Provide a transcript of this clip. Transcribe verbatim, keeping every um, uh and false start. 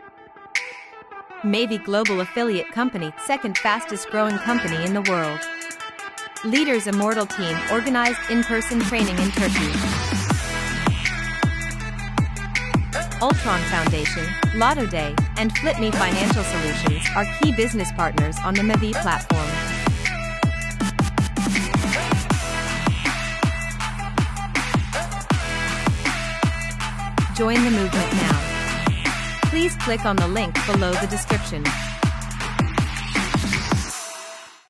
Mavie Global Affiliate Company, second fastest growing company in the world. Leaders Immortal Team organized in-person training in Turkey. Ultron Foundation, Lotto Day, and FlipMe Financial Solutions are key business partners on the Mavie platform. Join the movement now. Please click on the link below the description.